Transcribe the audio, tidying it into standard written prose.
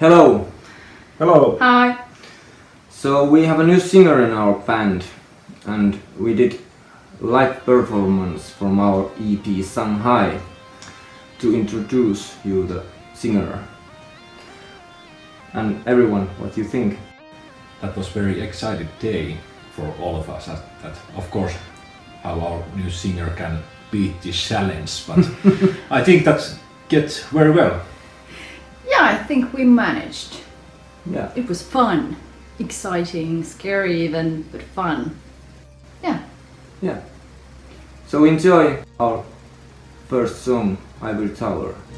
Hello! Hello! Hi! So we have a new singer in our band and we did live performance from our EP Shanghai to introduce you the singer. And everyone, what do you think? That was very exciting day for all of us. That of course how our new singer can beat this challenge, but I think that gets very well. Yeah, I think we managed. Yeah. It was fun, exciting, scary even, but fun. Yeah. Yeah. So enjoy our first song, Ivory Tower.